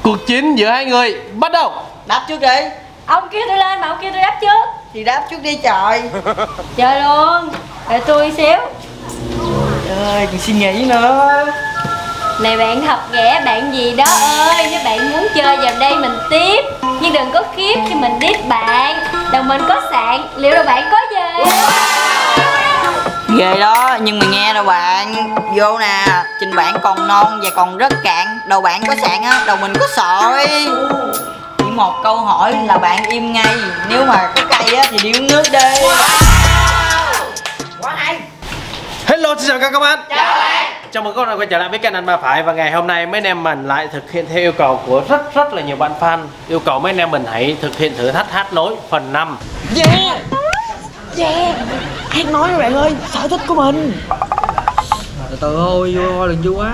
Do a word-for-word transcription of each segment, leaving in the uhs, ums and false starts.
Cuộc chiến giữa hai người bắt đầu. Đáp trước đi. Ông kêu tôi lên mà ông kêu tôi đáp trước. Thì đáp trước đi trời. Chờ luôn. Để tôi xíu. Trời, còn suy nghĩ nữa. Này bạn học ghẻ bạn gì đó ơi. Nếu bạn muốn chơi vào đây mình tiếp, nhưng đừng có khiếp khi mình biết bạn. Đầu mình có sạn, liệu đầu bạn có gì? Ghê đó, nhưng mà nghe đâu bạn. Vô nè, trình bạn còn non và còn rất cạn. Đầu bạn có sạn á, đầu mình có sỏi. Chỉ một câu hỏi là bạn im ngay. Nếu mà có cay á thì đi uống nước đi. Quá hay. Hello, xin chào các bạn. Chào bạn. Chào mừng các bạn quay trở lại với kênh Anh Ba Phải. Và ngày hôm nay mấy anh em mình lại thực hiện theo yêu cầu của rất rất là nhiều bạn fan. Yêu cầu mấy anh em mình hãy thực hiện thử thách hát nối phần năm. Yeah. Yeah. Hát nói các bạn ơi, sở thích của mình. Từ từ thôi, vô đừng vui quá.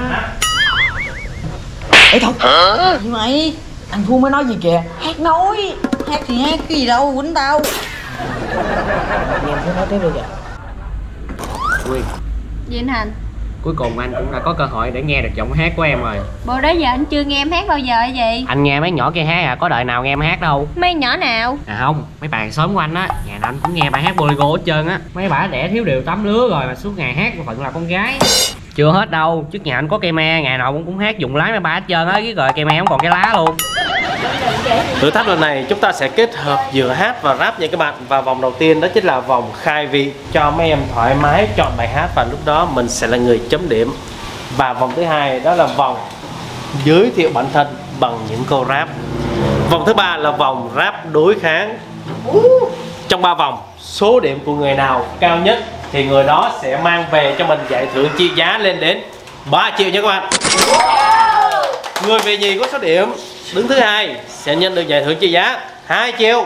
Ê thật. Hả? Gì mày? Anh Thu mới nói gì kìa? Hát nói. Hát thì hát cái gì đâu, quýnh tao. Nghe em nói tiếp đi kìa. Quyên, Gì anh Hành? cuối cùng anh cũng đã có cơ hội để nghe được giọng hát của em rồi. Bộ đó giờ anh chưa nghe em hát bao giờ hay gì? Anh nghe mấy nhỏ kia hát à, có đời nào nghe em hát đâu. Mấy nhỏ nào? À không, mấy bạn xóm của anh á, nhà nào anh cũng nghe bài hát Bolero hết trơn á. Mấy bà đẻ thiếu điều tắm lứa rồi mà suốt ngày hát phận là con gái. Chưa hết đâu, trước nhà anh có cây me, ngày nào cũng cũng hát dùng lái mấy bà hết trơn á, cái rồi cây me không còn cái lá luôn. Thử thách lần này chúng ta sẽ kết hợp giữa hát và rap nha các bạn. Và vòng đầu tiên đó chính là vòng khai vị, cho mấy em thoải mái chọn bài hát và lúc đó mình sẽ là người chấm điểm. Và vòng thứ hai đó là vòng giới thiệu bản thân bằng những câu rap. Vòng thứ ba là vòng rap đối kháng. Trong ba vòng, số điểm của người nào cao nhất thì người đó sẽ mang về cho mình giải thưởng trị giá lên đến ba triệu nha các bạn. Người về nhì có số điểm đứng thứ hai sẽ nhận được giải thưởng trị giá hai triệu.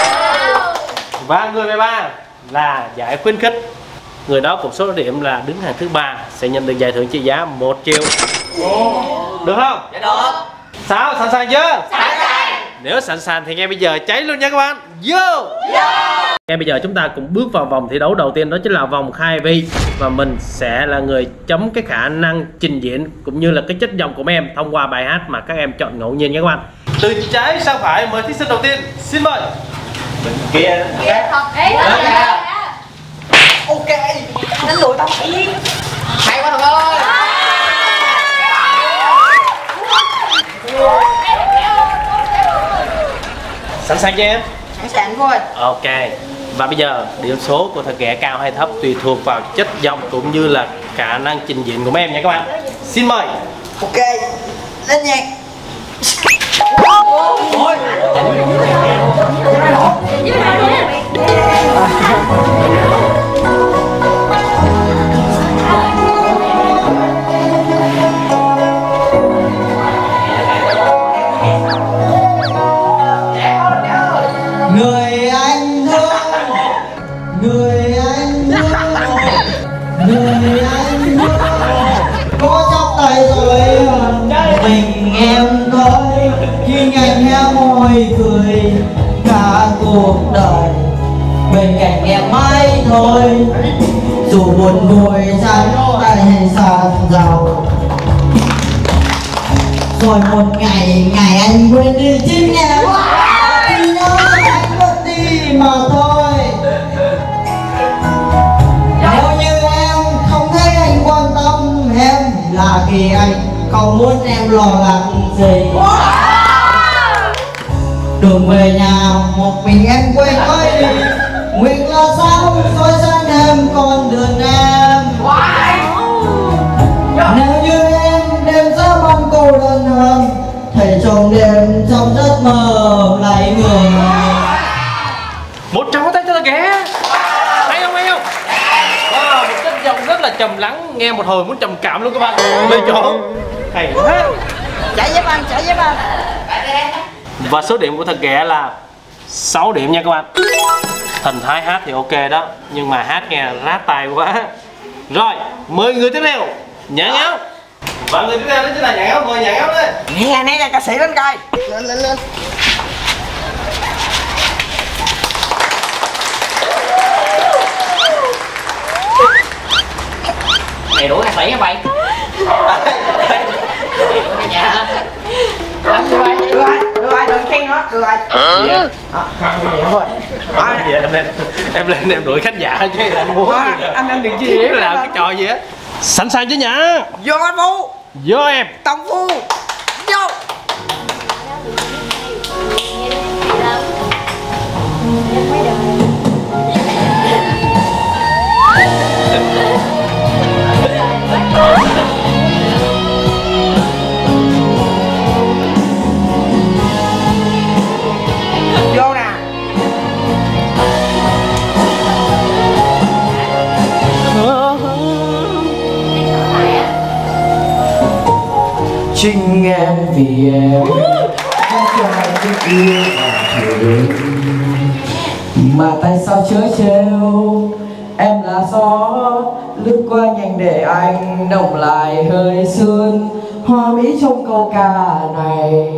Và người về ba là giải khuyến khích, người đó cùng số điểm là đứng hàng thứ ba sẽ nhận được giải thưởng trị giá một triệu. Được không? Dạ được. Sao? Sẵn sàng chưa? Sẵn sàng. Nếu sẵn sàng thì ngay bây giờ cháy luôn nha các bạn. Vô! Ngay bây giờ chúng ta cùng bước vào vòng thi đấu đầu tiên, đó chính là vòng khai vị. Và mình sẽ là người chấm cái khả năng trình diễn cũng như là cái chất giọng của mấy em thông qua bài hát mà các em chọn ngẫu nhiên nha các bạn. Từ trái sang phải, mời thí sinh đầu tiên. Xin mời. Bên kia. Thật ý là Ok. Đánh lùi tao phải. Hay quá Thần ơi. Sẵn sàng chưa em? Sẵn sàng thôi. Ok. Và bây giờ điểm số của thật ghẻ cao hay thấp tùy thuộc vào chất giọng cũng như là khả năng trình diễn của mấy em nha các bạn. Xin mời. Ok. Lên nhạc. Ôi. Người anh thương, người anh thương, người anh thương, có trong tay rồi mình em thôi, khi anh em môi cười cả cuộc đời bên cạnh em mãi thôi, dù buồn vui trắng tay hay sàn giàu. Rồi một ngày ngày anh quên đi chính em, thì nhớ anh mất đi mà thôi. Nếu như em không thấy anh quan tâm em là vì anh không muốn em lo lắng gì. Đường về nhà một mình em quên ơi, nguyện là sao soi sáng em con đường em. Nếu như em đêm giấc băng cô đơn hơn, thầy trong đêm trong giấc mơ lại người. Một tràng tay cho thật ghẻ. Hay không, hay không? Wow, một chất giọng rất là trầm lắng, nghe một hồi muốn trầm cảm luôn các bạn. Lên chỗ. Hay quá. Chạy giúp anh, chạy giúp anh. Và số điểm của thật ghẻ là sáu điểm nha các bạn. Thần thái hát thì ok đó, nhưng mà hát nghe rát tai quá. Rồi, mời người tiếp theo. Nhãn áo. Và người tiếp theo đó chính là Nhãn áo. Mời Nhãn áo lên. Nè nè ca sĩ lên coi. Lên lên lên. Mày đuổi ca sĩ hả mày? được rồi, được rồi, được rồi, đừng khen nó, được rồi. Dạ. Không, điểm thôi. Dạ, em lên em lên em đuổi khán giả chứ em muốn Anh anh đừng chi làm cái trò gì á. Sẵn sàng chứ nhá. Vô anh Phu. Vô em. Tông Phu. Vô. Vô nè. Chính em vì em đã cho anh biết yêu và thương. Mà tại sao chớ trêu em là gió lướt qua nhanh để anh nồng lại hơi sương hoa mỹ trong câu ca này.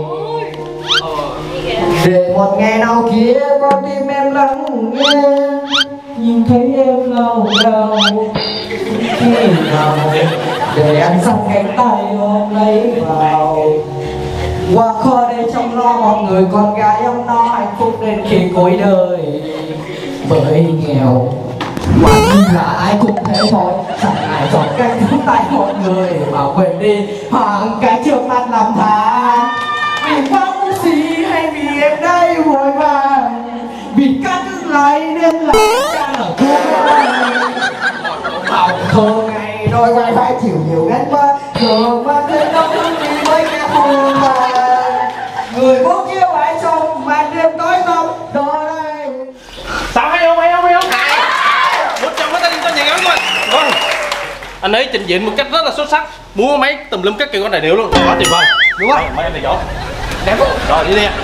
Để một ngày nào kia con tim em lắng nghe nhìn thấy em lâu lâu khi nào để anh dang cánh tay ôm lấy vào qua kho đây trong lo một người con gái ấm no hạnh phúc đến khi cuối đời bởi nghèo quả như là ai cũng thế thôi chẳng ai chọn cách nắm tay một người mà quên đi hoàng cái trước mắt làm than vì không gì hay vì em đây vội vàng vì cắt lại nên là cha ở cuối hỏng thơ ngày đôi vai phải chịu nhiều ghét quá giờ mà thế đâu đi với nghe buồn mà người bố kia phải trong màn đêm tối tăm đó đây. Sao hay không hay không hay không? Một trăm cái tay ta nhìn ngắm coi. Vâng. Anh ấy trình diễn một cách rất là xuất sắc, múa mấy tùm lum các kiểu con này đều luôn, quá tuyệt vời. Đúng không? Mấy em này giỏi. Đẹp không? Rồi đi đi ạ.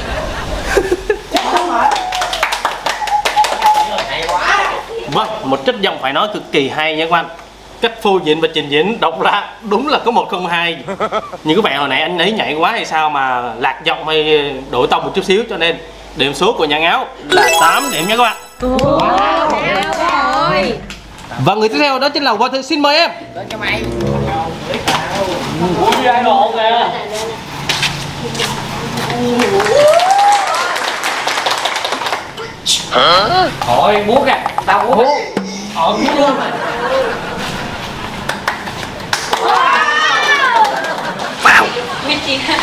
Vâng, một chất giọng phải nói cực kỳ hay nha các bạn. Cách phô diễn và trình diễn đọc ra đúng là có một không hai. Nhưng các bạn hồi nãy anh ấy nhảy quá hay sao mà lạc giọng hay đổi tông một chút xíu, cho nên điểm số của nhà áo là tám điểm nha các bạn. Wow, rồi. Và người tiếp theo đó chính là Hoa Thư, xin mời em. Đến cho mày. Ui ai đồ kìa. Hả? Thôi múa kìa, tao múa. Ờ múa luôn mà. Wow. Biết chị hả?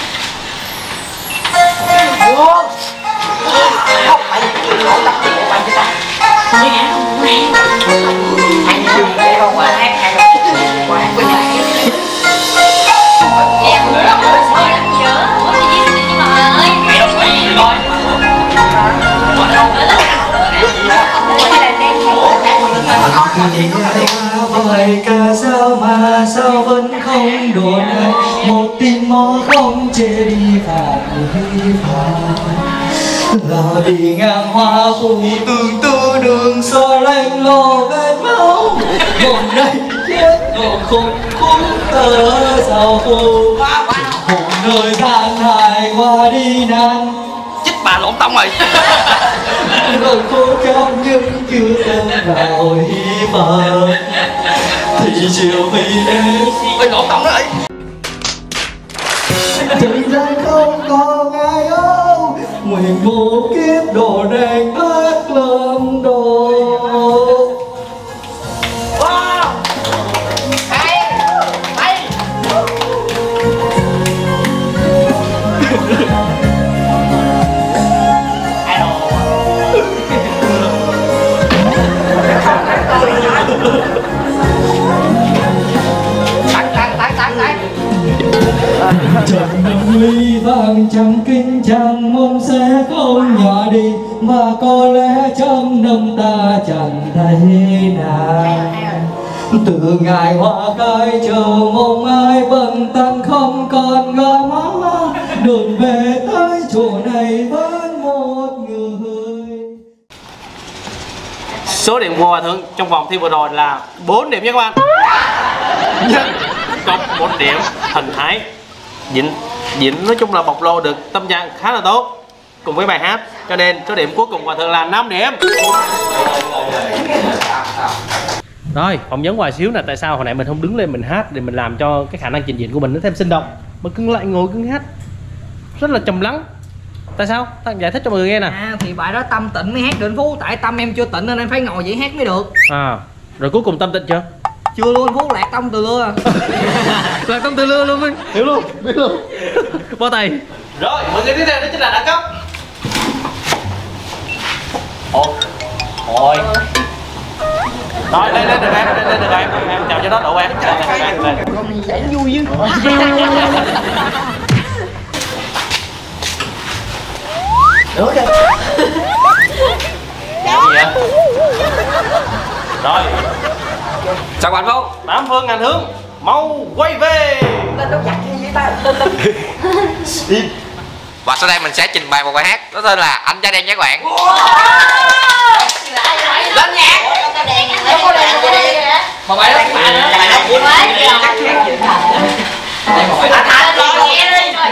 Wow. Không phải không tập gì của bạn chứ ta. Như vậy không hay. Anh chưa nghe không qua hát hay là qua hát bên này. Em muốn lắm rồi sao lắm dở. Ủa chị đi xin đi mà ơi. Mày đâu phải gì thôi. Vậy cả sao mà sao vẫn không đổi lại một tin mõ không chê đi và đi vào là đi ngang hoa phủ tương tư đường soi lanh lô vết máu một đây chết một khúc khúc tơ sao khô một nơi gian hài qua đi nan Chích bà lộn tông rồi. rồi khô trong nhưng chưa từng vào hy vọng thì chiều vì em Ôi lộn tông đó rồi. Tình dài không còn ai âu nguyện vô kiếp đồ đèn hát lâm đồ. Wow! Hay! Hay! Trần huy vàng trắng kinh chàng mong sẽ không nhỏ đi và có lẽ trong năm ta chẳng thấy nàng từ ngày hoa khai chờ mong ai bận tâm không còn ngờ má đường về tới chỗ này với một người. Số điểm của Hòa Thượng trong vòng thi vừa rồi là bốn điểm nha các bạn. Nhưng cộng một điểm thần thái diễn diễn nói chung là bộc lộ được tâm trạng khá là tốt cùng với bài hát, cho nên số điểm cuối cùng Hòa Thượng là năm điểm. Rồi phỏng vấn hoài xíu là tại sao hồi nãy mình không đứng lên mình hát để mình làm cho cái khả năng trình diễn của mình nó thêm sinh động, mà cưng lại ngồi cưng hát. rất là trầm lắng. Tại sao? Ta giải thích cho mọi người nghe nè. À thì bài đó Tâm tỉnh mới hát được anh Phú. Tại Tâm em chưa tỉnh nên em phải ngồi vậy hát mới được. À, rồi cuối cùng Tâm tịnh chưa? Chưa luôn, Phú lạc Tâm từ lưa. Lạc Tâm từ lưa luôn Minh. Hiểu luôn, biết luôn. Bó tay. Rồi, mọi người tiếp theo đó chính là đẳng cấp. Ồ. Ôi. Rồi, lên lên được em, lên lên được em. Em chào cho nó độ em. Lên lên. Con giải vui chứ. Được rồi. Gì vậy? Rồi. Chào bạn Phú. Tám phương ngàn hướng mau quay về. Lên đâu giặt như vậy ta. Và sau đây mình sẽ trình bày một bài hát có tên là Anh Trai Đen nhé các bạn. Lên nhạc. Không có đèn gì đi. Một bài hát bạn nữa. Bài hát quá đây một bài hát. Anh lên nghe đi.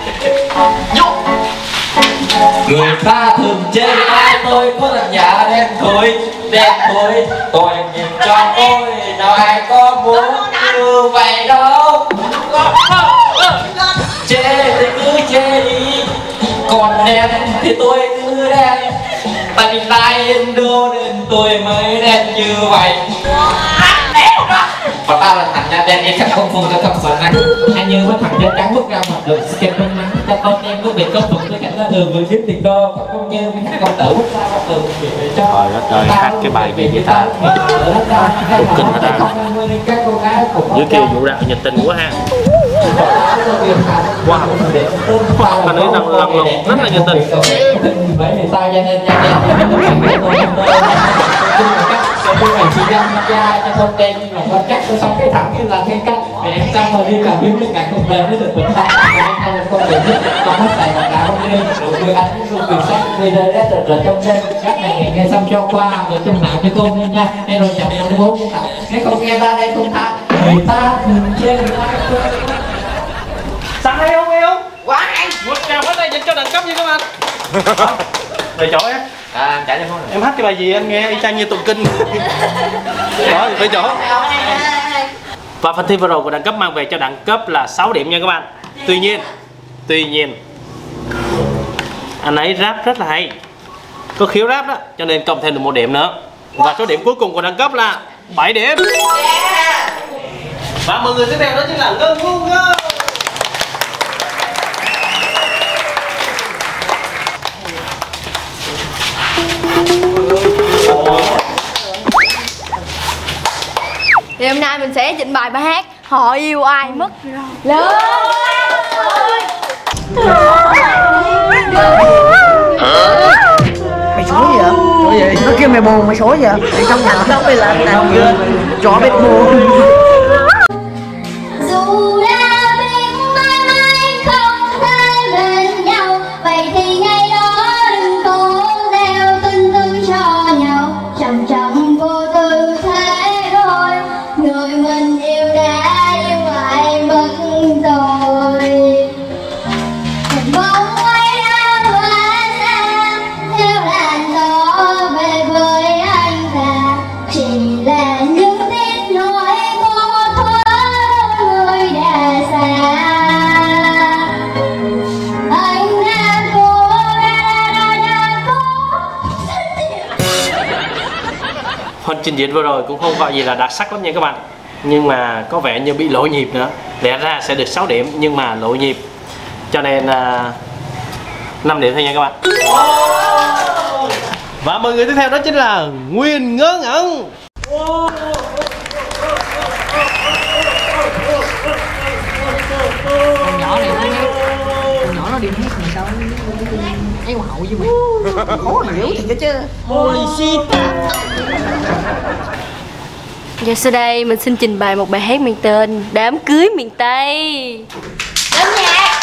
Người ta thường chê ai tôi có làm giả đen thôi, đen thôi. Tôi nhìn cho tôi nào ai có muốn như vậy đâu. Chê thì cứ chê đi, còn đen thì tôi cứ đen. Tại vì tai Indo nên tôi mới đen như vậy. Và ta là thằng da đen em chắc không phun cho không sợ nắng. Hay như với thằng da trắng bước ra mặt đường skin bên nắng. Cho con em có bị công phục với cảnh ra đường vừa kiếm tiền đô. Còn không như với các công tử bước ra mặt đường để cho. Trời đất ơi, hát cái bài gì vậy ta? Cũng kinh hả ta? Dưới kia vụ đạo nhiệt tình quá ha. Wow. Wow, anh ấy lần lần lần rất là nhiệt tình. Bởi vì sao cho nên da đen tôi mình chỉ ra mặt da cho con đen nhưng mà con cắt tôi xong cái thẳng như là cái cắt để em xong rồi đi làm phim với cả cuộc đời mới được bình tay em không được con người nhất con hết xài mặt nào không đi rồi người anh luôn quyền sắc vì đời đã trật trật trong đêm các này nghe xong cho qua rồi trong nào cho con nên nha em rồi chậm năm bốn cũng tập nếu không nghe ta đây không tha người ta thường chê người ta Sao hay không yêu? Quá hay. Một tràng pháo tay dành cho đẳng cấp nha các bạn. Về chỗ em. à em trả cho con Em hát cái bài gì anh nghe y chang như tụng kinh. Đó, về chỗ. Và phần thi vừa rồi của đẳng cấp mang về cho đẳng cấp là sáu điểm nha các bạn. Tuy nhiên, tuy nhiên anh ấy rap rất là hay, có khiếu rap đó, cho nên cộng thêm được một điểm nữa. Và số điểm cuối cùng của đẳng cấp là bảy điểm. Và mọi người tiếp theo đó chính là Ngân Ngu Ngơ. Thì hôm nay mình sẽ trình bày bài hát Họ Yêu Ai Mất Rồi. Mày số gì vậy? Số gì? Nó kêu mày buồn mày số gì vậy? Thì trong nhà đâu phải là làm chó biết buồn. Dù đã biết mãi mãi không thể bên nhau, vậy thì ngày đó đừng cố gieo tin tư cho nhau. Chậm chậm vô tư thế thôi, người mình yêu đã yêu lại mất rồi. Hình bóng ấy đã quá xa, theo làn gió về với anh ta. Chỉ là những tiếng nói có thuở người đã xa. Anh đã cố, đã đã đã cố. Phần trình diễn vừa rồi cũng không gọi gì là đặc sắc lắm nha các bạn, nhưng mà có vẻ như bị lỗi nhịp nữa. Lẽ ra sẽ được sáu điểm nhưng mà lỗi nhịp, cho nên uh, năm điểm thôi nha các bạn. Và mọi người tiếp theo đó chính là Nguyên Ngớ Ngẩn. Con nhỏ này nó con nhỏ nó đi hát mà sao thấy hoa hậu với mày. Khó hiểu thì chứ. Holy shit. Và sau đây mình xin trình bày một bài hát mang tên Đám Cưới Miền Tây. Đến nhạc.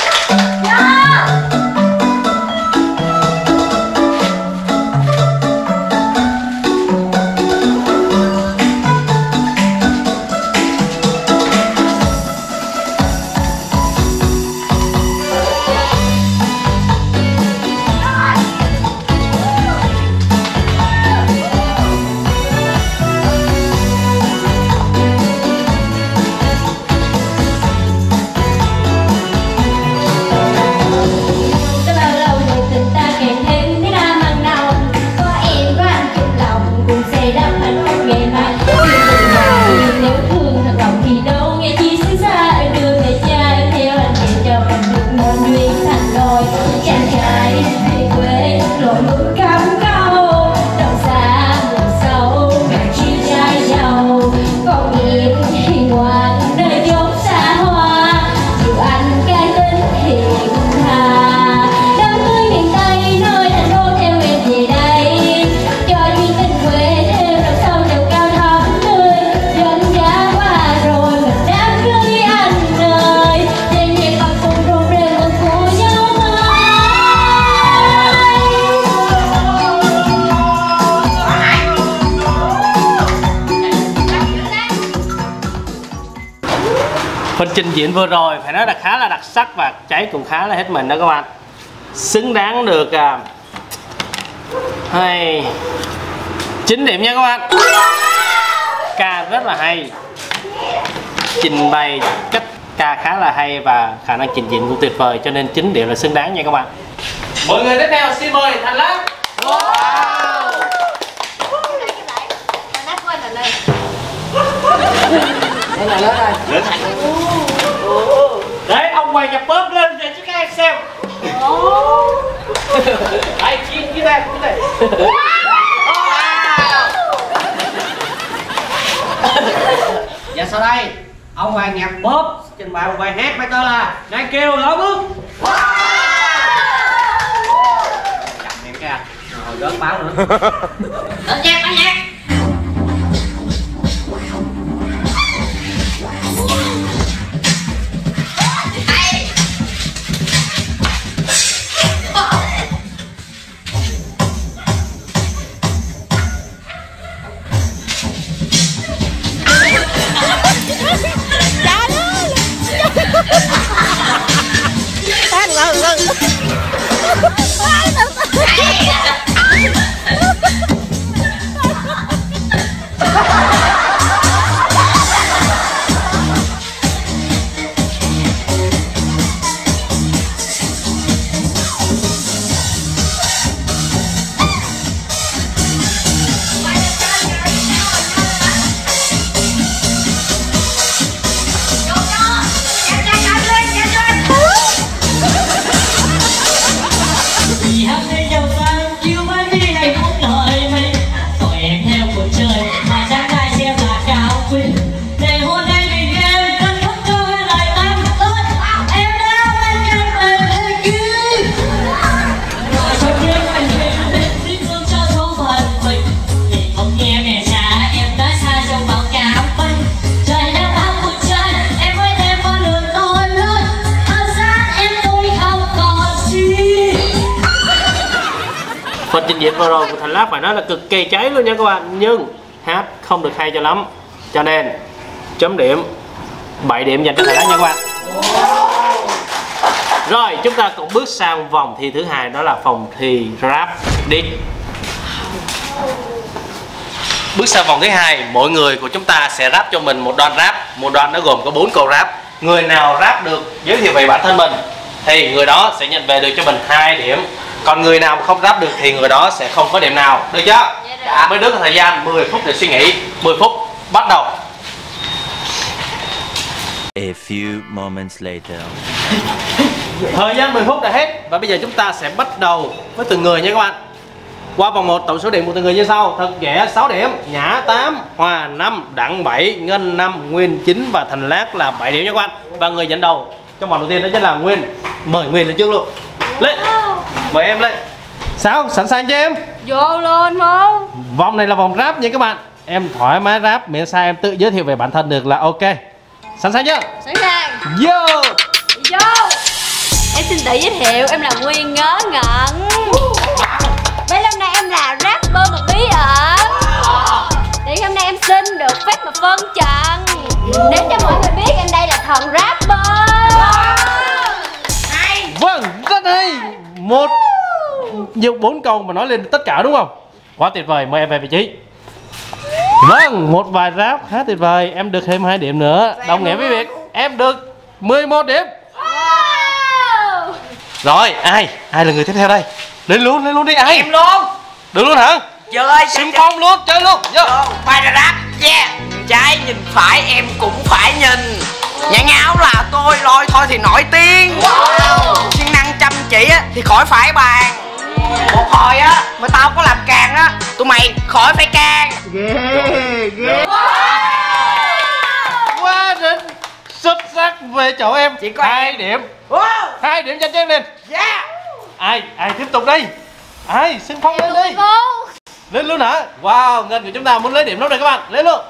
trình diễn vừa rồi phải nói là khá là đặc sắc và cháy cũng khá là hết mình đó các bạn. Xứng đáng được à, hay chín điểm nha các bạn. Ca rất là hay, trình bày cách ca khá là hay và khả năng trình diễn cũng tuyệt vời, cho nên chín điểm là xứng đáng nha các bạn. Mọi người tiếp theo xin mời Thành Lắc. Wow. Đây là lớn rồi. Đấy, ông Hoàng nhập bóp lên để cho các em xem. Đấy, kia kia đây, kia đây. Và sau đây ông Hoàng nhạc bóp trình bày một bài hát mang tên là Nàng Kiều Lối Bước. Chậm em cái anh, rồi gớt báo nữa. Lên nhạc, lên nhạc. Phần trình diễn vừa rồi của Thành Lắc phải nói là cực kỳ cháy luôn nha các bạn, nhưng hát không được hay cho lắm, cho nên chấm điểm bảy điểm dành cho Thành Lắc nha các bạn. Rồi chúng ta cũng bước sang vòng thi thứ hai, đó là vòng thi rap diss. Bước sang vòng thứ hai, mỗi người của chúng ta sẽ rap cho mình một đoạn rap, một đoạn nó gồm có bốn câu rap. Người nào rap được giới thiệu về bản thân mình thì người đó sẽ nhận về được cho mình hai điểm. Còn người nào không rap được thì người đó sẽ không có điểm nào, được chưa? Dạ, mấy đứa có thời gian mười phút để suy nghĩ. Mười phút bắt đầu. A few moments later. Thời gian mười phút đã hết và bây giờ chúng ta sẽ bắt đầu với từng người nha các bạn. Qua vòng một, tổng số điểm của từng người như sau: Thật Ghẻ sáu điểm, Nhã tám, Hòa năm, Đặng bảy, Ngân năm, Nguyên chín và Thành Lắc là bảy điểm nha các bạn. Và người dẫn đầu trong vòng đầu tiên đó chính là Nguyên. Mời Nguyên lên trước luôn. Lên. Mời em lên. Sao? Sẵn sàng chưa em? Vô luôn không? Vòng này là vòng rap nha các bạn. Em thoải mái rap, miễn sao em tự giới thiệu về bản thân được là ok. Sẵn sàng chưa? Sẵn sàng. Vô. Vô. Em xin tự giới thiệu, em là Nguyên Ngớ Ngẩn. Mấy năm nay em là rapper một bí ẩn. Thì hôm nay em xin được phép mà phân trần để cho mọi người biết em đây là thần rapper. Hay. Vâng, rất hay. Một nhiều bốn câu mà nói lên tất cả đúng không? Quá tuyệt vời, mời em về vị trí. Vâng, một bài rap khá tuyệt vời. Em được thêm hai điểm nữa, đồng nghĩa với việc em được mười một điểm. Wow. Rồi, ai? Ai là người tiếp theo đây? Lên luôn, lên luôn đi, ai? Em luôn. Được luôn hả? Chơi Sim phong luôn, chơi luôn. Vô. bài rap, yeah. Nhìn trái nhìn phải em cũng phải nhìn. Nhãn áo là tôi, lôi thôi thì nổi tiếng. Wow. Siêng năng chăm chỉ á thì khỏi phải bàn. Một hồi á mà tao có làm càng á, tụi mày khỏi phải can. Ghê, ghê. Quá đỉnh, xuất sắc về chỗ em. Chỉ có hai em. điểm. Wow. Hai điểm cho em lên. Yeah. Ai, ai tiếp tục đi? Ai, Xưng Phong lên đi. Lên luôn hả? Wow, Ngân của chúng ta muốn lấy điểm đâu đây các bạn. Lên luôn.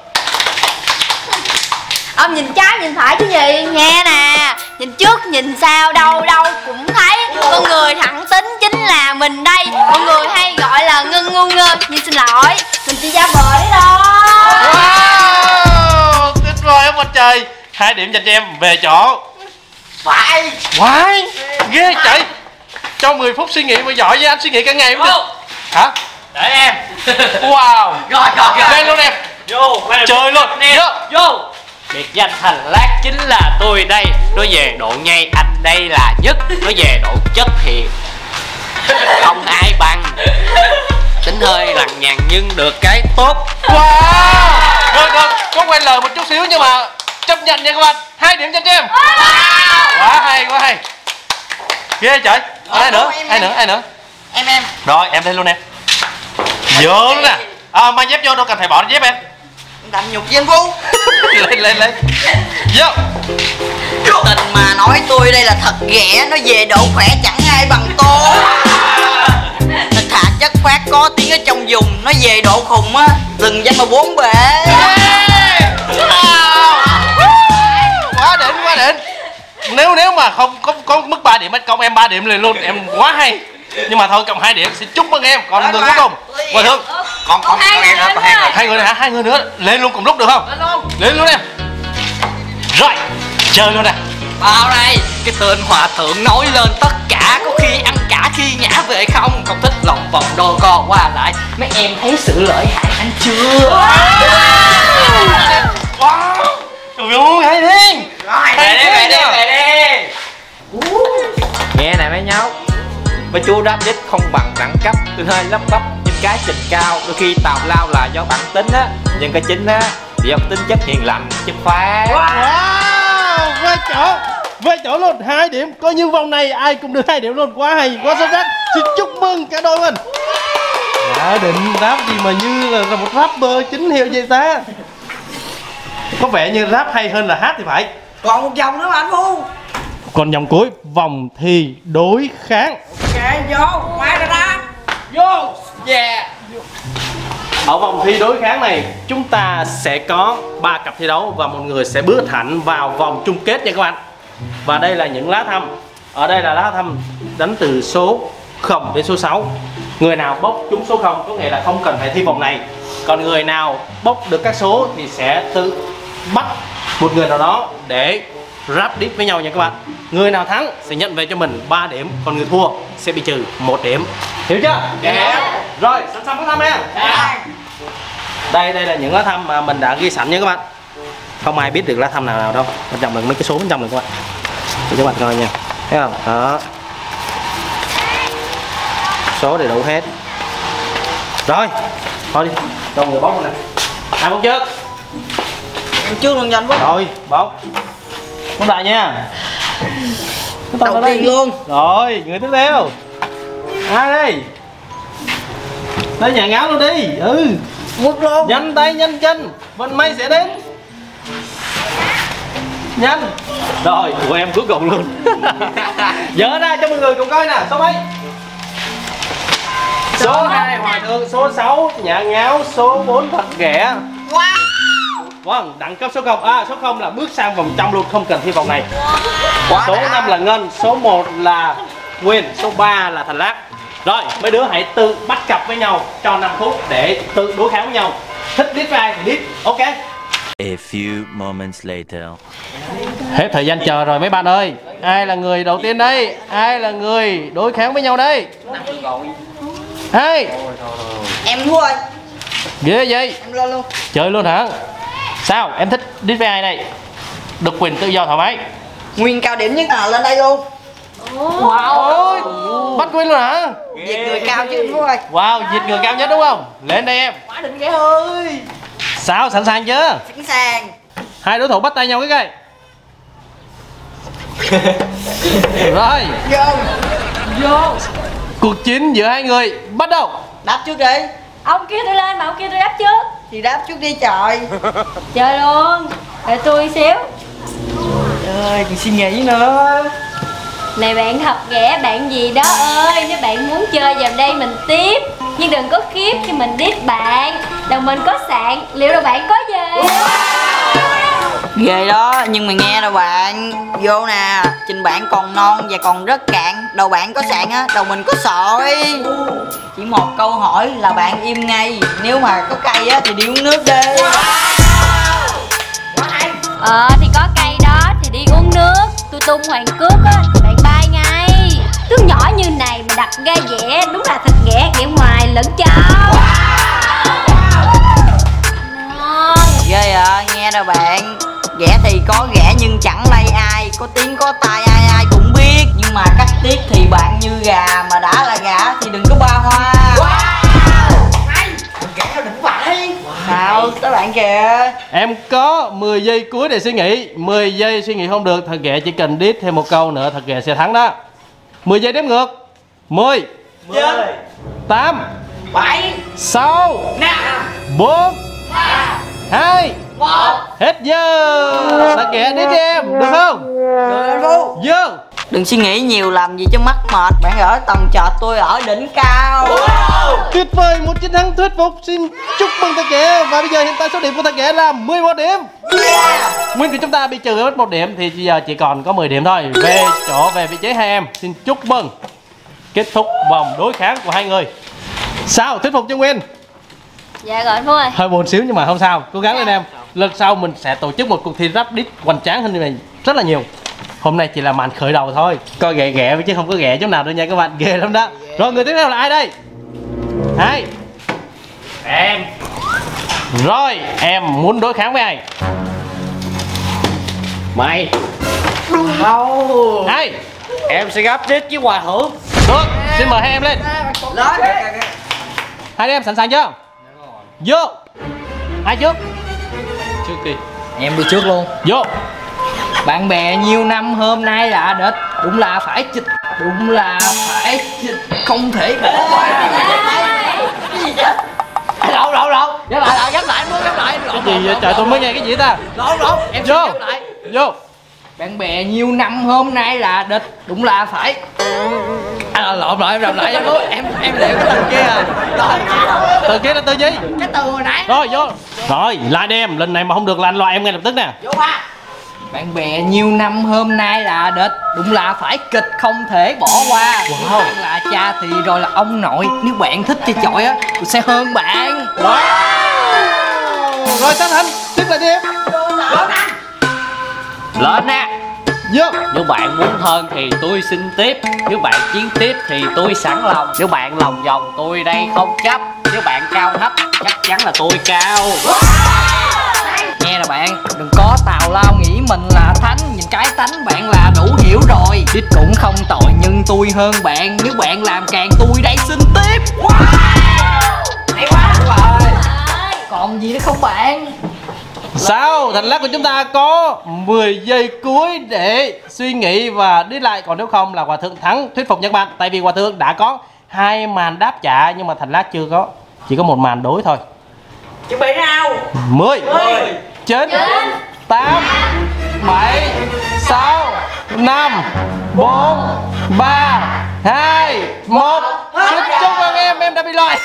Ông nhìn trái nhìn phải chứ gì, nghe nè. Nhìn trước nhìn sau đâu đâu cũng thấy. Con người thẳng tính chính là mình đây. Mọi người hay gọi là Ngân ngu ngơ. Nhưng xin lỗi, mình chỉ giả vờ đấy thôi. Wow, tuyệt vời ông mặt trời. Hai điểm dành cho em về chỗ. Phải. Quái, ghê chạy. Cho mười phút suy nghĩ mà giỏi với anh suy nghĩ cả ngày cũng được. Hả? Để em. Wow. Rồi rồi rồi. Lên luôn em. Vô. Chơi luôn. Vô. Vô. Biệt danh Thành Lát chính là tôi đây. Nói về độ nhây anh đây là nhất. Nói về độ chất thì không ai bằng. Tính hơi lằng nhằng nhưng được cái tốt. Wow. Được được, có quay lời một chút xíu nhưng mà chấp nhận nha các bạn. Hai điểm dành cho em. Quá hay, quá hay. Ghê trời. Ai nữa, ai nữa, ai nữa. Em em. Rồi em lên luôn em. Vô luôn nè. À, mang dép vô đâu cần phải bỏ dép em. Đành nhục với anh Phú. Lên lên lên. Vô. Tình mà nói tôi đây là thật ghẻ. Nó về độ khỏe chẳng ai bằng tôi. Thật thà chất phát có tiếng ở trong vùng. Nó về độ khùng á, từng danh mà bốn bể. Quá đỉnh, quá đỉnh. Nếu nếu mà không có có mức ba điểm cộng em ba điểm liền luôn, em quá hay. Nhưng mà thôi cộng hai điểm, xin chúc mừng em. Còn người cuối cùng, Hòa Thượng. Còn còn hai còn em nữa, còn hai người. Hai người nữa hả? Hai người nữa lên luôn cùng lúc được không? Lên luôn. Lên luôn em. Rồi, chơi luôn nè. Vào đây, cái tên Hòa Thượng nói lên tất cả. Có khi ăn cả khi ngã về không. Không thích lòng vòng đôi co qua lại. Mấy em thấy sự lợi hại anh chưa? Wow. Trời ơi, hay thế. Về đi, về đi, về đi. Nghe nè mấy nhóc, mấy chú rap diss không bằng đẳng cấp. Tôi hơi lắp bắp nhưng cái trình cao. Đôi khi tào lao là do bản tính á, nhưng cái chính á thì do tính chất hiền lành chất phá. Wow, về chỗ, về chỗ luôn, hai điểm. Coi như vòng này ai cũng được hai điểm luôn. Quá hay, quá xuất sắc. Xin chúc mừng cả đôi mình. Đã định rap gì mà như là, là một rapper chính hiệu vậy ta. Có vẻ như rap hay hơn là hát thì phải. Còn một vòng nữa mà anh Phu. Còn vòng cuối, vòng thi đối kháng. Ok, vô, ngoài ra ra. Vô, yeah. Ở vòng thi đối kháng này, chúng ta sẽ có ba cặp thi đấu và một người sẽ bước thẳng vào vòng chung kết nha các bạn. Và đây là những lá thăm. Ở đây là lá thăm đánh từ số không đến số sáu. Người nào bốc trúng số không có nghĩa là không cần phải thi vòng này. Còn người nào bốc được các số thì sẽ tự bắt một người nào đó để rap diss với nhau nha các bạn. Người nào thắng sẽ nhận về cho mình ba điểm, còn người thua sẽ bị trừ một điểm. Hiểu chưa? Dạ. Rồi, sẵn sàng bắt thăm em. Đây đây là những lá thăm mà mình đã ghi sẵn nha các bạn. Không ai biết được lá thăm nào nào đâu. Bên trong là mấy cái số bên trong này các bạn. Để các bạn coi nha. Thấy không? Đó. Số đầy đủ hết. Rồi, thôi đi. Cho người bóc luôn nè. Ai bóc trước? Trước luôn nhanh quá. Rồi, bóc. Bóc lại nha. Đầu tiên luôn. Rồi, người tiếp theo. Ai đi? Tới nhà ngáo luôn đi. Ừ. Quất luôn. Nhanh tay nhanh chân, vận may sẽ đến. Nhanh. Rồi, tụi em cuối cùng luôn. Dỡ ra cho mọi người cùng coi nè. Số mấy? Số hai Hòa Thượng, số sáu nhà ngáo, số bốn thật ghẻ. Wow. Vâng, đẳng cấp số không. À, số không là bước sang vòng trong luôn, không cần thi vòng này. Quá Số đã. năm là Ngân, số một là Nguyên, số ba là Thành Lát. Rồi, mấy đứa hãy tự bắt cặp với nhau cho năm phút để tự đối kháng với nhau. Thích diss với ai thì diss, ok. A few moments later. Hết thời gian chờ rồi mấy bạn ơi. Ai là người đầu tiên đây? Ai là người đối kháng với nhau đây? Hai. Em thua rồi. Ghê vậy? Em lên luôn. Chơi luôn hả? Sao? Em thích diss với ai đây? Được quyền tự do thoải mái. Nguyên cao điểm nhất là lên đây luôn. Wow. Ôi, bắt Nguyên luôn hả? Diệt người cao chứ thua rồi. Wow, diệt người cao nhất đúng không? Lên đây em. Quá đỉnh ghê ơi. Sao? Sẵn sàng chưa? Sẵn sàng. Hai đối thủ bắt tay nhau cái cây. Rồi. Vô. Vô. Cuộc chiến giữa hai người bắt đầu. Đáp trước đi. Ông kêu tôi lên mà ông kêu tôi đáp trước. Thì đáp trước đi trời. Chơi luôn. Để tôi xíu. Trời, còn suy nghĩ nữa. Này bạn thật ghẻ bạn gì đó ơi. Nếu bạn muốn chơi vào đây mình tiếp. Nhưng đừng có khiếp khi mình diss bạn. Đầu mình có sạn. Liệu đầu bạn có gì? Ghê đó, nhưng mà nghe đâu bạn. Vô nè, trình bạn còn non và còn rất cạn. Đầu bạn có sạn á, đầu mình có sỏi. Chỉ một câu hỏi là bạn im ngay. Nếu mà có cay á thì đi uống nước đi. Ờ thì có cây nước. Tôi tung hoàng cước á, bạn bay ngay. Thứ nhỏ như này mà đặt ra vẽ đúng là thịt ghẻ, ghẻ ngoài lẫn trong. Ngon. Ghê à, nghe nè bạn. Ghẻ thì có ghẻ nhưng chẳng lay ai, có tiếng có tai ai ai cũng biết. Nhưng mà cắt tiết thì bạn như gà, mà đã là gà thì đừng có ba hoa. Wow, hay, mình ghẻ nó đỉnh vậy. Sao, các bạn kìa. Em có mười giây cuối để suy nghĩ. Mười giây suy nghĩ không được, thật ghẻ chỉ cần đít thêm một câu nữa, thật ghẻ sẽ thắng đó. Mười giây đếm ngược. Mười, tám, bảy, sáu, năm, bốn, ba, hai, một. hết giờ. Thật ghẻ đít đi em, được không? Được anh Phú. Vô. Đừng suy nghĩ nhiều làm gì cho mắc mệt. Bạn ở tầng trệt, tôi ở đỉnh cao. Wow. Tuyệt vời, một chiến thắng thuyết phục. Xin chúc mừng Thật ghẻ. Và bây giờ hiện tại số điểm của Thật ghẻ là mười một điểm. Yeah. Nguyên của chúng ta bị trừ hết một điểm thì bây giờ chỉ còn có mười điểm thôi. Về chỗ về vị trí hai em. Xin chúc mừng. Kết thúc vòng đối kháng của hai người. Sao, thuyết phục cho Nguyên? Dạ rồi anh Phú ơi. Hơi buồn xíu nhưng mà không sao, cố gắng lên em. Lần sau mình sẽ tổ chức một cuộc thi rap diss hoành tráng hơn này rất là nhiều. Hôm nay chỉ là màn khởi đầu thôi. Coi ghẻ ghẻ chứ không có ghẻ chỗ nào đâu nha các bạn, ghê lắm đó. Rồi người tiếp theo là ai đây? Hai. Em. Rồi, em muốn đối kháng với ai? Mày. Đâu. Hai. Em sẽ gấp đít với hòa thượng. Được, xin mời hai em lên. Lên. Hai em sẵn sàng chưa? Vô. Ai trước? Trước đi. Em đi trước luôn. Vô. Bạn bè nhiều năm hôm nay là địch, đúng là phải chịch, đúng là phải chịch, không thể bỏ qua. Lộn lộn lộn, ghép lại lại ghép lại muốn ghép lại. Cái gì vậy? Trời, tôi mới nghe cái gì ta? Lộn lộn, em Vô. ghép lại. Vô. Bạn bè nhiều năm hôm nay là địch, đúng là phải. À, lộn lộn em làm lại em em em liệu cái từ kia à. Từ kia là từ gì? Cái từ hồi nãy. Rồi vô. Rồi, lại đi em, lần này mà không được là anh loại em ngay lập tức nè. Vô ba. Bạn bè nhiều năm hôm nay là địch, đúng là phải kịch không thể bỏ qua. Wow. Bạn là cha thì rồi là ông nội, nếu bạn thích chơi chọi á, tôi sẽ hơn bạn. Wow. Rồi Sát Thanh, tiếp lại đi em. Lên nè. Vô. Nếu bạn muốn hơn thì tôi xin tiếp. Nếu bạn chiến tiếp thì tôi sẵn lòng. Nếu bạn lòng vòng tôi đây không chấp. Nếu bạn cao thấp chắc chắn là tôi cao. Nghe nè bạn, đừng có tào lao nghĩ mình là thánh. Nhìn cái tánh bạn là đủ hiểu rồi. Đít cũng không tội nhưng tôi hơn bạn. Nếu bạn làm càng tôi đây xin tiếp. Wow. Hay quá rồi. Còn gì nữa không bạn? Sao? Thành lắc của chúng ta có mười giây cuối để suy nghĩ và đi lại. Còn nếu không là Hòa Thượng thắng thuyết phục các bạn. Tại vì Hòa Thượng đã có hai màn đáp trả nhưng mà Thành lắc chưa có. Chỉ có một màn đối thôi. Chuẩn bị nào. Mười, chín, tám, bảy, sáu, năm, bốn, ba, hai, một. Xin chúc mừng em, em đã bị loại.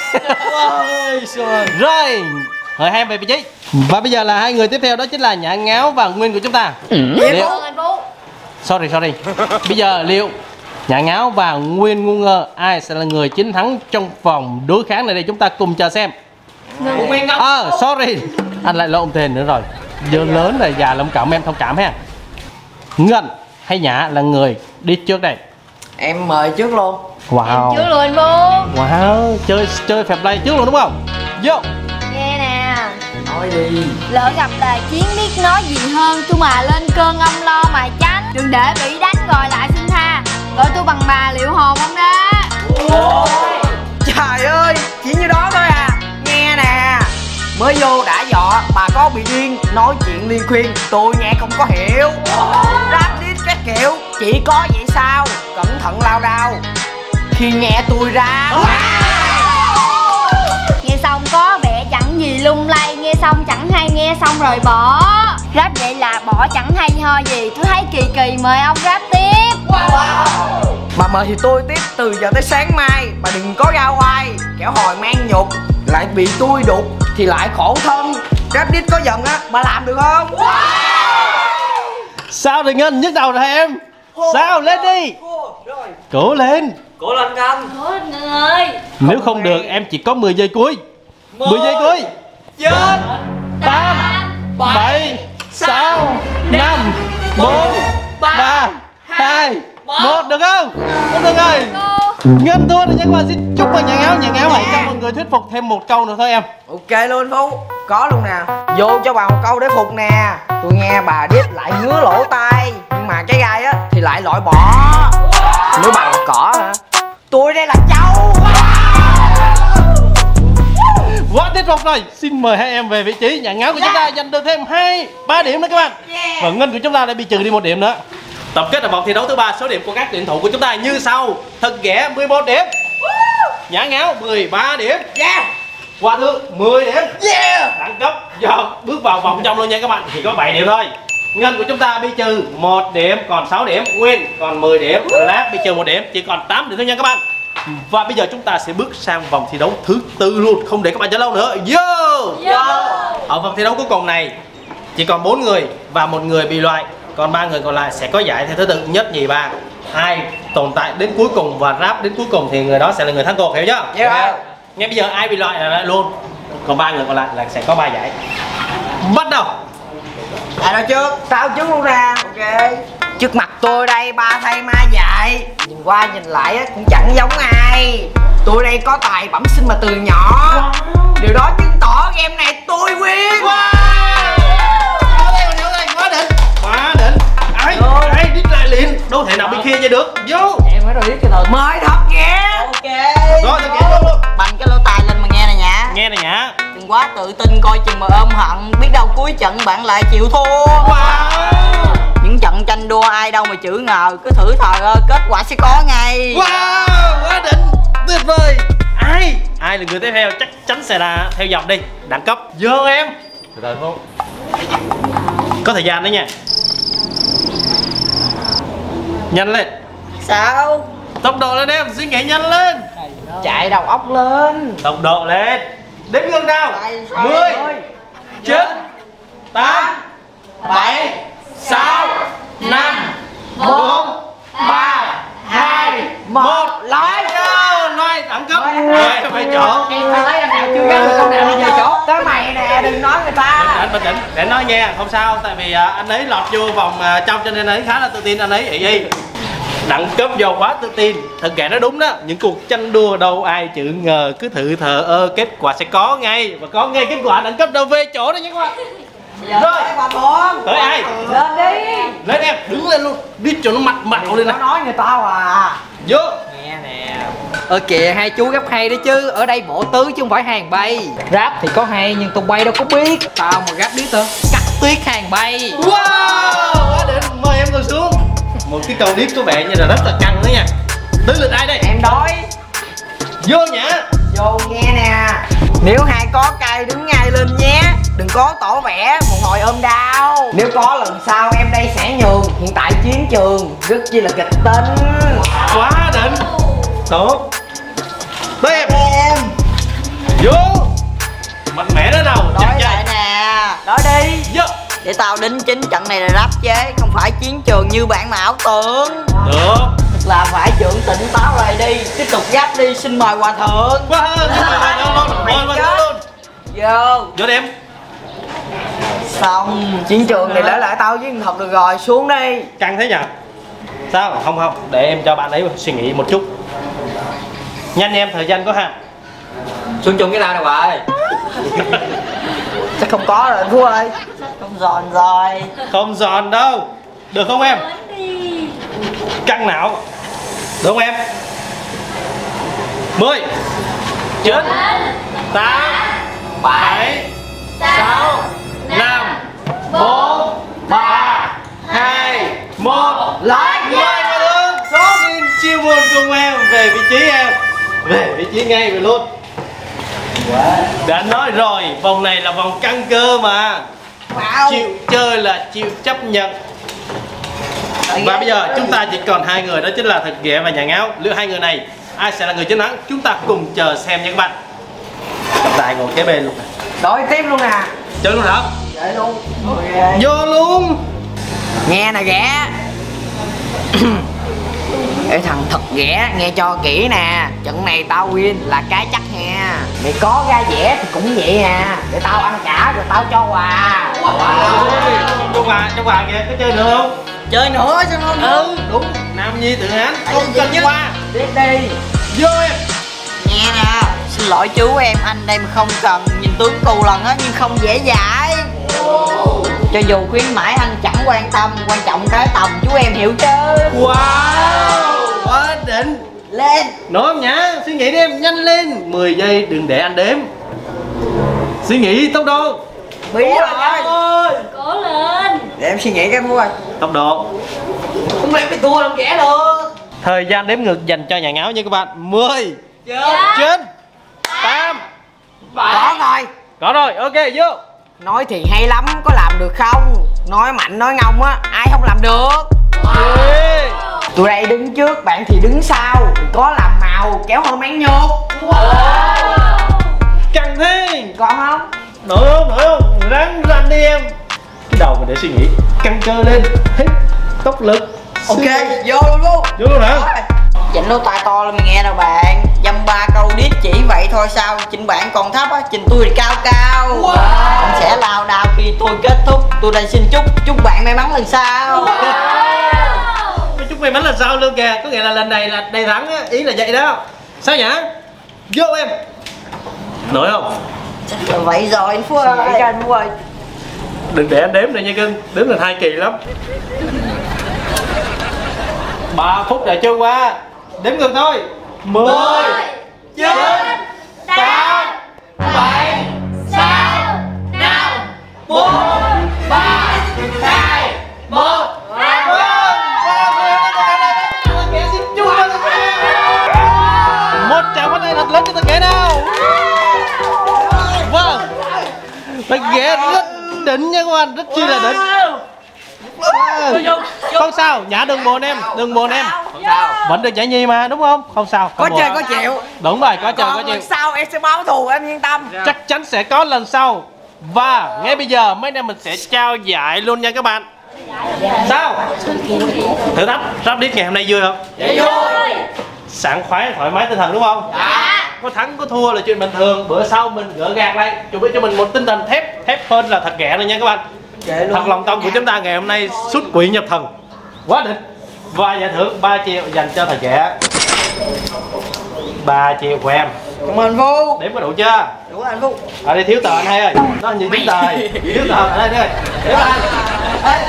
Rồi, mời hai em về vị trí. Và bây giờ là hai người tiếp theo đó chính là Nhã Ngáo và Nguyên của chúng ta. Liệu... Sorry, sorry. Bây giờ liệu Nhã Ngáo và Nguyên ngu ngơ ai sẽ là người chiến thắng trong vòng đối kháng này đây, chúng ta cùng chờ xem. À, sorry, anh lại lộn tên nữa rồi. Giờ lớn rồi, già lông cảm, em thông cảm ha. Ngân hay Nhã là người đi trước đây? Em mời trước luôn. Wow. Em trước luôn anh Phú. Wow, chơi chơi fair play trước luôn đúng không? Vô. Nghe nè. Nói đi. Lỡ gặp là chiến biết nói gì hơn, tôi mà lên cơn ông lo mà tránh. Đừng để bị đánh rồi lại xin tha. Gọi tôi bằng bà liệu hồn không đó. Ôi, trời ơi, chỉ như đó thôi à. Nghe nè, mới vô đã dọ, bà có bị điên. Nói chuyện liên khuyên, tôi nghe không có hiểu. Rap diss các kiểu, chỉ có vậy sao? Cẩn thận lao đao khi nghe tôi ra. Nghe xong có vẻ chẳng gì lung lay, nghe xong chẳng hay, nghe xong rồi bỏ. Rap vậy là bỏ chẳng hay ho gì, tôi thấy kỳ kỳ, mời ông rap tiếp. Bà mời thì tôi tiếp từ giờ tới sáng mai. Bà đừng có ra oai, kẻo hồi mang nhục lại bị tôi đục thì lại khổ thân. Rap diss có giận á, bà làm được không? Sao thì Ngân nhức đầu rồi em? Sao lên đi. Cố lên. Cố lên Ngân. Cố lên Ngân ơi. Nếu không được em chỉ có mười giây cuối. mười giây cuối. chín, tám, bảy, sáu, năm, bốn, ba hai một, được không? Không được rồi. Ngân thua rồi nha các bạn. Xin chúc mừng nhà ngáo. Nhà ngáo hãy cho mọi người thuyết phục thêm một câu nữa thôi em. Ok luôn Phú. Có luôn nè. Vô cho bà một câu để phục nè. Tôi nghe bà Điếp lại ngứa lỗ tai, nhưng mà cái gai á thì lại loại bỏ. Nếu bà là cỏ hả? Tôi đây là trâu. Quá thuyết phục rồi. Xin mời hai em về vị trí. Nhà ngáo của chúng ta giành được thêm hai ba điểm nữa các bạn. Và Ngân của chúng ta đã bị trừ đi một điểm nữa. Tổng kết ở vòng thi đấu thứ ba, số điểm của các tuyển thủ của chúng ta như sau. Thật ghẻ mười một điểm, nhã ngáo mười ba điểm, Yeah. Hoa Thương mười điểm, Yeah. Đẳng cấp giờ bước vào vòng trong luôn nha các bạn, chỉ có bảy điểm thôi. Ngân của chúng ta bị trừ một điểm, còn sáu điểm. Nguyên còn mười điểm, Lát bị trừ một điểm, chỉ còn tám điểm thôi nha các bạn. Và bây giờ chúng ta sẽ bước sang vòng thi đấu thứ tư luôn, không để các bạn chờ lâu nữa. Yo! Yo! Ở vòng thi đấu cuối cùng này chỉ còn bốn người và một người bị loại, còn ba người còn lại sẽ có giải theo thứ tự nhất nhì ba. Ai tồn tại đến cuối cùng và ráp đến cuối cùng thì người đó sẽ là người thắng cuộc, hiểu chưa? Yeah. Ngay bây giờ ai bị loại là lại luôn, còn ba người còn lại là sẽ có ba giải. Bắt đầu. Ai nói trước? Tao trước luôn nè. Ok. Trước mặt tôi đây ba thầy ma dạy, nhìn qua nhìn lại á cũng chẳng giống ai. Tôi đây có tài bẩm sinh mà từ nhỏ. Điều đó chứng tỏ game này tôi win. Wow! Quá đỉnh, quá đỉnh. Ai, ai đít lại liền, đâu thể nào bị kia vậy được. Vô. Em mới rồi biết cái thật. Mời thật ghé. Ok. Rồi thực hiện luôn luôn. Bành cái lỗ tai lên mà nghe nè nhá. Nghe này nhá. Đừng quá tự tin coi chừng mà ôm hận, biết đâu cuối trận bạn lại chịu thua. Wow. Những trận tranh đua ai đâu mà chữ ngờ, cứ thử thời ơi kết quả sẽ có ngay. Wow, quá đỉnh, tuyệt vời. Ai, ai là người tiếp theo chắc chắn sẽ là theo dòng đi. Đẳng cấp, vô em. Từ từ không? Có thời gian đấy nha. Nhanh lên. Sao? Tốc độ lên em, suy nghĩ nhanh lên. Chạy đầu óc lên. Tốc độ lên. Đếm ngược nào. Mười, chín, tám, bảy, sáu, năm, bốn, ba, hai, một. Lái go. Nói đẳng cấp. Rồi, phải chỗ. Em phải lấy anh nào chưa gắn được con nào bây giờ chỗ. Tới mày nè, đừng nói người ta. Bình tĩnh, bình tĩnh, để nói nghe, không sao. Tại vì à, anh ấy lọt vô vòng à, trong cho nên anh ấy khá là tự tin, anh ấy ị y. Đẳng cấp do quá tự tin. Thật kể nói đúng đó, những cuộc tranh đua đâu ai chữ ngờ, cứ thử thờ ơ kết quả sẽ có ngay. Và có ngay kết quả, đẳng cấp đâu về chỗ đó nha các bạn. Rồi, tới ai? Lên đi. Lên em, đứng lên luôn, đi cho nó mặt mạo lên nè. Nó nói người tao à. Vô. Nghe nè. Ơ kìa, hai chú gấp hay đấy chứ. Ở đây bộ tứ chứ không phải hàng bay. Rap thì có hay nhưng tụi bay đâu có biết. Tao mà rap biết tao cắt tuyết hàng bay. Wow, quá đỉnh, mời em ngồi xuống. Một cái câu điếp có vẻ như là rất là căng nữa nha. Tới lượt ai đây? Em đói. Vô nhá. Vô nghe nè. Nếu hai có cay đứng ngay lên nhé. Đừng có tỏ vẻ một hồi ôm đau. Nếu có lần sau em đây sẽ nhường. Hiện tại chiến trường rất chi là kịch tính. Quá đỉnh. Tốt. Tới em. Em Vô. Mạnh mẽ đến đâu? đói lại nè. Đói đi. Vô. Để tao đính chính trận này là rap chế, không phải chiến trường như bạn mà ảo tưởng. Được. Thật là phải trưởng tỉnh táo lại đi. Tiếp tục rap đi, xin mời hòa thượng. Quá hơn. Luôn luôn. Luôn. Vô. Vô đi em. Xong. Chiến trường này để lại tao với thằng Thật được rồi. Xuống đi. Căng thế nhỉ? Sao? Không không. Để em cho bạn ấy suy nghĩ một chút. Nhanh em, thời gian có hạn. Xuống chung cái nào nè bà ơi. Chắc không có rồi Phú ơi. Không giòn rồi. Không giòn đâu. Được không em? Căng não. Đúng không em? Mười, chín, tám, bảy, sáu, năm, bốn, ba, hai, một. Lại Mời vào luôn. Xin chiêu mừng cùng em về vị trí em. Về vị trí ngay về luôn. Đã nói rồi, vòng này là vòng căn cơ mà. wow. Chịu chơi là chịu chấp nhận. Và bây giờ chúng ta chỉ còn hai người, đó chính là Thật Ghẻ và Nhà Ngáo. Liệu hai người này ai sẽ là người chiến thắng? Chúng ta cùng chờ xem nha các bạn. Tài ngồi kế bên luôn. Đổi tiếp luôn à. Chơi luôn hả? Chơi luôn. Okay. Vô luôn. Nghe nè Ghẻ. Ê thằng Thật Ghẻ, nghe cho kỹ nè. Trận này tao win là cái chắc nha. Mày có ra vẻ thì cũng vậy à. Để tao ăn cả rồi tao cho quà. Cho quà, cho quà kìa, có chơi được không? Chơi nữa cho nó. Ừ đúng, Nam Nhi tự án không cần qua. Đi đi. Vô em. Nghe nè, xin lỗi chú em, anh đây mà không cần nhìn tướng cù lần á nhưng không dễ dãi. Cho dù khuyến mãi anh chẳng quan tâm, quan trọng cái tầm chú em hiểu chứ. Wow, quá đỉnh. Lên. Nữa em nhá, suy nghĩ đi em, nhanh lên. mười giây đừng để anh đếm. Suy nghĩ tốc độ. Bí rồi. Cố lên. Để em suy nghĩ cái mua. Tốc độ. Không lẽ bị thua làm kẻ được. Thời gian đếm ngược dành cho nhà ngáo nha các bạn. Mười, Dạ. chín, tám. Có rồi. Có rồi, ok vô. Nói thì hay lắm, có làm được không? Nói mạnh nói ngông á, ai không làm được. Ê. Tụi đây đứng trước, bạn thì đứng sau. Có làm màu, kéo hơn máng nhột. Căng thế. Còn không? Nổi không, nổi không? Ráng rành đi em. Cái đầu mình để suy nghĩ. Căng cơ lên, hít tốc lực. Ok, vô luôn luôn. Vô luôn hả? Chỉnh lỗ tai to lên mày nghe đâu bạn. Dăm ba câu đít chỉ vậy thôi sao? Trình bạn còn thấp á, trình tôi thì cao cao. Wow. Anh sẽ lao đao khi tôi kết thúc. Tôi đây xin chúc, chúc bạn may mắn lần sau. Wow. Chúc may mắn lần sau luôn kìa. Có nghĩa là lần này là đầy thắng á, ý là vậy đó. Sao nhá? Vô em. Nổi không? Chắc là vậy rồi anh Phú ơi. Anh Phú ơi. Đừng để anh đếm này nha cưng, đếm là hai kỳ lắm. Ba phút đã trôi qua. Đếm ngược thôi. Mười, chín, tám, bảy, sáu, năm, bốn, ba, hai, một. Một tràng pháo tay thật lớn cho tất cả nào. Vâng, tất ghé rất đỉnh nha các bạn, rất chi là đỉnh. Không sao, nhả đừng buồn em, đừng buồn em. Vẫn được giải nhì mà, đúng không? Không sao. Có chơi có chịu. Đúng rồi, có chơi có chịu. Lần sau em sẽ báo thù, em yên tâm. Chắc chắn sẽ có lần sau. Và ngay bây giờ mấy anh em mình sẽ trao giải luôn nha các bạn. Sao? Thử thách rap đít ngày hôm nay vui không? Dạ vui. Sảng khoái, thoải mái tinh thần đúng không? Dạ. Có thắng có thua là chuyện bình thường. Bữa sau mình gỡ gạc lại, chuẩn bị cho mình một tinh thần thép. Thép hơn là thật ghẻ rồi nha các bạn. Thật lòng tâm của chúng ta ngày hôm nay xuất quỷ nhập thần. Quá đỉnh. Và giải thưởng ba triệu dành cho thật ghẻ. ba triệu của em. Cảm ơn Phú. Đếm có đủ chưa? Đủ anh Phú. Ở đây thiếu tờ anh hai ơi. Nó như thiếu tờ. Thiếu tờ ở đây thôi. Thiếu anh.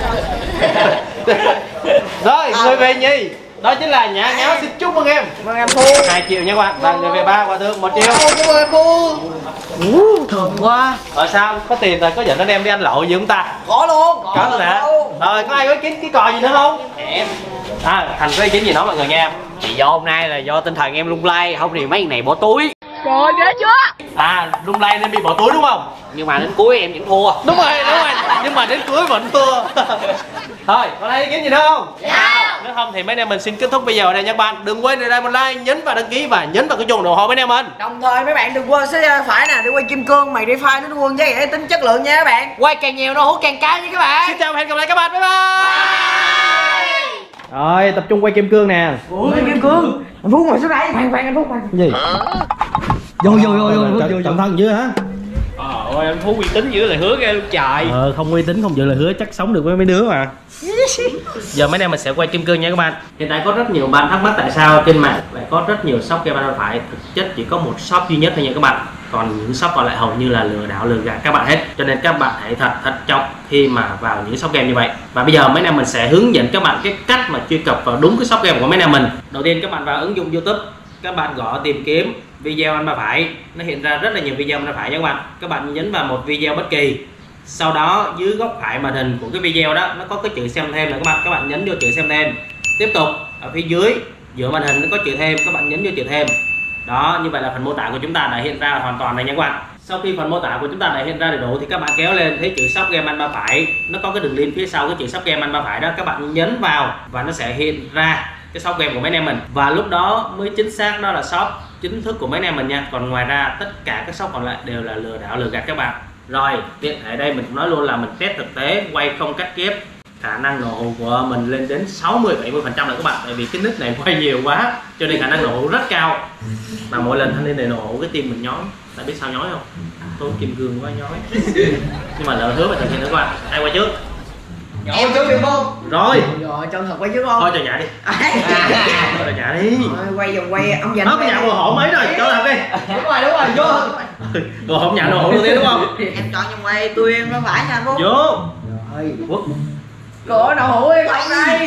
Rồi, người về nhì. Đó chính là Nhã Ngáo, xin chúc mừng em. Cảm ơn em Phú. hai triệu nha các bạn. Và người về ba quà thưởng một triệu. Cảm ơn em Phú. Thường quá. Ở sao? Có tiền rồi có dẫn anh em đi ăn lẩu gì chúng ta? Có luôn. Có luôn hả? Rồi có ai có ý kiến cái cò gì nữa không? Em. À, Thành có ý kiến gì nói mọi người nghe em. Thì do hôm nay là do tinh thần em lung lay, không thì mấy người này bỏ túi. Trời ghê chưa? À, lung lay nên bị bỏ túi đúng không? Nhưng mà đến cuối em vẫn thua. Đúng rồi, đúng rồi. Nhưng mà đến cuối vẫn thua. Thôi, có ai ý kiến gì nữa không? Dạ. Nếu không thì mấy anh em mình xin kết thúc video ở đây nha các bạn. Đừng quên để lại một like, nhấn vào đăng ký và nhấn vào cái chuông ủng hộ mấy anh em mình. Đồng thời mấy bạn đừng quên sẽ phải nè, để quay kim cương mày đi file nó quân với để tính chất lượng nha các bạn. Quay càng nhiều nó hút càng cao nha các bạn. Xin chào và hẹn gặp lại các bạn. Bye bye. Rồi, tập trung quay kim cương nè. Ủa kim cương. Anh Phú ngồi xuống đây. Khoan khoan anh Phú khoan. Gì? Vô vô vô vô vô Trọng thân dưới hả? Ờ ôi anh Phú uy tín giữ lời hứa ghê luôn trời. Ờ không uy tín không giữ lời hứa chắc sống được với mấy đứa mà. Giờ mấy anh em mình sẽ quay kim cương nha các bạn. Hiện tại có rất nhiều bạn thắc mắc tại sao trên mạng lại có rất nhiều shop game ăn phải. Thực chất chỉ có một shop duy nhất thôi nha các bạn. Còn những shop còn lại hầu như là lừa đảo lừa gạt các bạn hết. Cho nên các bạn hãy thật thận trọng khi mà vào những shop game như vậy. Và bây giờ mấy anh em mình sẽ hướng dẫn các bạn cái cách mà truy cập vào đúng cái shop game của mấy anh em mình. Đầu tiên các bạn vào ứng dụng YouTube, các bạn gõ tìm kiếm video ăn ba phải, nó hiện ra rất là nhiều video ăn ba phải nha các bạn. Các bạn nhấn vào một video bất kỳ, sau đó dưới góc phải màn hình của cái video đó nó có cái chữ xem thêm là các bạn các bạn nhấn vô chữ xem thêm. Tiếp tục ở phía dưới giữa màn hình nó có chữ thêm, các bạn nhấn vô chữ thêm. Đó, như vậy là phần mô tả của chúng ta đã hiện ra hoàn toàn này nha các bạn. Sau khi phần mô tả của chúng ta đã hiện ra đầy đủ thì các bạn kéo lên thấy chữ shop game ăn ba phải, nó có cái đường link phía sau cái chữ shop game ăn ba phải đó, các bạn nhấn vào và nó sẽ hiện ra cái shop game của mấy anh em mình, và lúc đó mới chính xác đó là shop chính thức của mấy anh em mình nha. Còn ngoài ra tất cả các shop còn lại đều là lừa đảo lừa gạt các bạn. Rồi tiện ở đây mình cũng nói luôn là mình test thực tế, quay không cắt ghép, khả năng nổ hũ của mình lên đến sáu mươi bảy mươi phần trăm rồi các bạn. Tại vì cái nick này quay nhiều quá cho nên khả năng nổ hũ rất cao, mà mỗi lần thanh niên này nổ hũ cái tim mình nhói. Tại biết sao nhói không? Tôi kim cương quá nhói. Nhưng mà lỡ hứa phải thực hiện nữa các bạn. Ai quay trước? Em có phim không? Rồi. Rồi chân thật quay trước không? Thôi cho nhả đi. Thôi cho nhả đi. Rồi quay vòng quay ông dành. Nó cái nhà đồ hộ mấy rồi, cho làm đi. Đúng rồi, đúng rồi, vô. Đồ hộ nhà đồ hộ luôn đi đúng không? Em chọn vòng quay tôi em nó phải nha Phúc. Vô. Rồi. Quốc. Cửa đậu hũ hay không đây?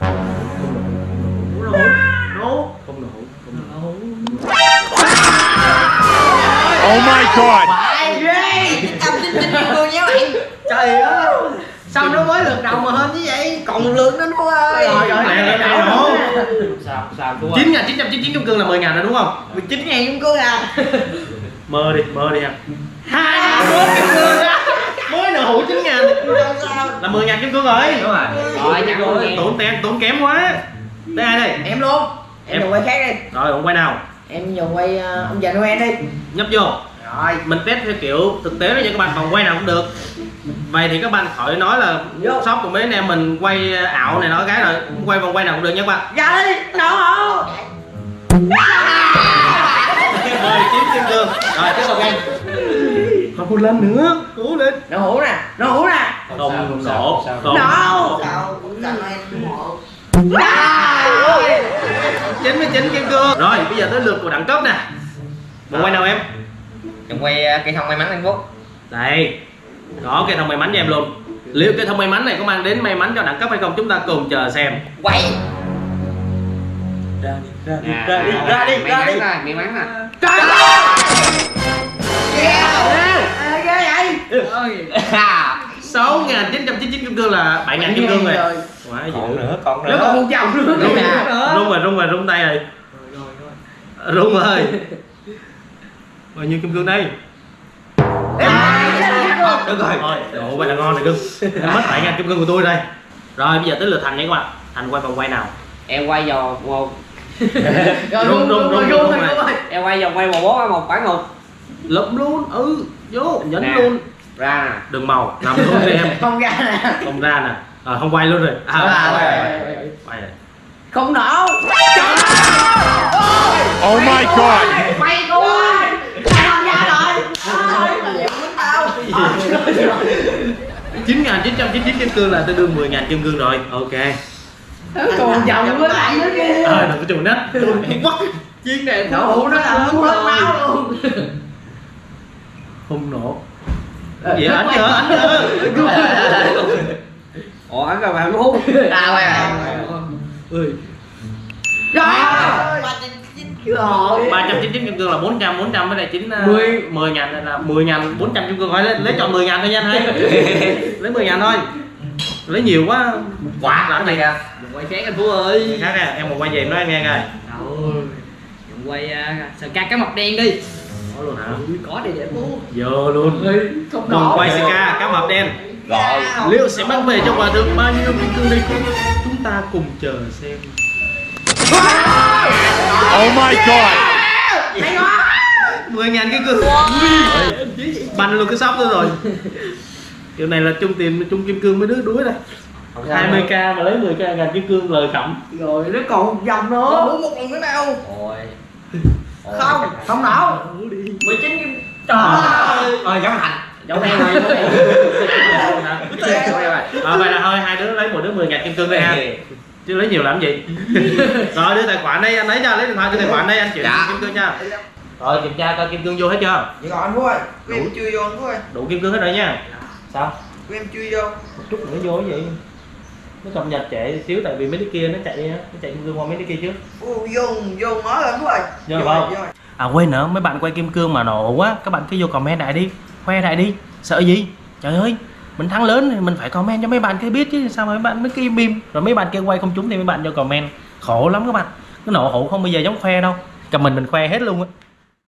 Đồ hộ. Đồ. Không đồ hộ. Không đồ hộ. Oh my god! Phải ghê. Cầm tin tin cười nha bạn. Trời ơi. Sao nó mới lượt đầu mà hơn như vậy? Còn lượt nữa Phúc ơi. Rồi rồi Này này này đậu. Sao sao đúng chín nghìn chín trăm chín mươi chín kim cương là mười ngàn rồi đúng không? mười chín ngàn kim cương à? Mơ đi, mơ đi ha. Hai mươi kim cương á. Mới nợ hũ chín ngàn là mười ngàn kim cương rồi. đúng rồi rồi nhặt luôn đi. Tốn kém, tốn kém quá. Đây ai đây? Em luôn. Em dùng quay khác đi. Rồi, ông quay nào? Em dùng quay uh, ông già Noel đi. Nhấp vô. Rồi. Mình test theo kiểu thực tế đó nha các bạn, còn quay nào cũng được. Vậy thì các bạn khỏi nói là shop của mấy anh em mình quay ảo này nói cái rồi, quay vòng quay nào cũng được nha các bạn. Dạ đi, đâu không? mười chín kim cương. Rồi tiếp tục em. Còn một lần nữa, cố lên. Nó hũ nè, nó hũ nè. Không nổ, không Đâu? chín mươi chín kim cương. Rồi bây giờ tới lượt của đẳng cấp nè. Vòng quay nào em? Vòng quay cây thông may mắn anh Phúc. Đây. Đó, cây thông may mắn cho em luôn. Liệu cây thông may mắn này có mang đến may mắn cho đẳng cấp hay không, chúng ta cùng chờ xem. Quay. Ra đi, ra đi, À, ra đi, ra đi, ra đi. may mắn nè. Trời ơi. Yeah. Ghê vậy. sáu nghìn chín trăm chín mươi chín kim cương là bảy nghìn kim cương rồi. Quá dữ. Còn nữa, còn Nó nữa. còn một chồng nữa. Rung rung rồi, rung rồi, rung tay rồi. Rung rồi. Bao nhiêu kim cương đây? Được rồi. Thôi, ồ vậy là ngon này cưng. Em mất bảy nghìn kim cương của tôi đây. Rồi bây giờ tới lượt Thành nha các bạn. Thành quay vòng quay nào? Em quay vào một Rung rung rung rung này. em quay vòng quay một bốn một bản ngục. Lụm luôn, ừ, vô, nhấn Nè. luôn. Ra nè. Đừng màu, làm luôn đi em. Không ra nè. Không ra nè. À, không quay luôn rồi. À, À, quay, rồi, quay, rồi, quay, quay rồi. Không nổ. Oh my god! Mày cô ơi. Sao không ra rồi? chín nghìn chín trăm chín mươi chín kim cương là tương đương mười nghìn kim cương rồi. Ok. Còn chồng với lại nữa kia. Ờ, đừng có trùng nách. Quắc. Chiên này Nổ hũ nó là muốn hết máu luôn. Không nổ. Vậy ảnh nhớ, ảnh nhớ. Ủa anh rồi bạn Phúc. À quay lại. Ơi. Rồi. ba trăm chín mươi chín kim cương là bốn trăm, bốn trăm với lại chín mười ngàn là mười ngàn bốn trăm kim cương, hỏi lấy, lấy chọn mười ngàn thôi nha anh hay. Lấy mười ngàn thôi. Lấy nhiều quá. Quả làm này gì kìa. Vòng quay khác anh Phú ơi. khác nè, em một quay về nói em nghe coi. Vòng quay sờ ca cá mập đen đi. Có luôn hả? Có đi để Phú. Vô luôn. Không Cùng nổ. quay Ska cá mập đen. Rồi. Liệu sẽ mang về cho quà được bao nhiêu kim cương đây? Chúng ta cùng chờ xem. Oh my god! mười ngàn kim cương. Banh luôn cái shop nữa rồi. Kiểu này là chung tiền chung kim cương mấy đứa đuối đây. hai mươi k mà lấy mười ngàn kim cương lời khẩm. Rồi nó còn một vòng nữa. Uống một lần nữa đâu. Ôi. Không, không nổ. mười chín kim. Trời ơi. Ơi giống Thành. Giống em rồi. À, vậy là thôi hai đứa lấy một đứa mười ngàn kim cương đây ha. Chứ lấy nhiều làm gì. Rồi đưa tài khoản đây anh lấy cho, lấy điện thoại đưa tài khoản đây anh chuyển Dạ. kim cương nha. Rồi kiểm tra coi kim cương vô hết chưa? Vậy còn anh Phú ơi, của em chưa vô anh Phú ơi. Đủ kim cương hết rồi nha. Sao? Của em chưa vô. Một chút nữa vô cái gì? Nó cập nhật trễ xíu tại vì mấy đứa kia nó chạy nó chạy kim cương qua mấy đứa kia trước. Ồ, vô vô mới anh Phú ơi. Vô không? À quên nữa, mấy bạn quay kim cương mà nổ quá, các bạn cứ vô comment lại đi, khoe lại đi. Sợ gì? Trời ơi, mình thắng lớn thì mình phải comment cho mấy bạn kia biết chứ, sao mà mấy bạn mới kia im rồi mấy bạn kia quay không trúng thì mấy bạn vô comment. Khổ lắm các bạn. Cái nổ hũ không bao giờ giống khoe đâu. Cầm mình mình khoe hết luôn á.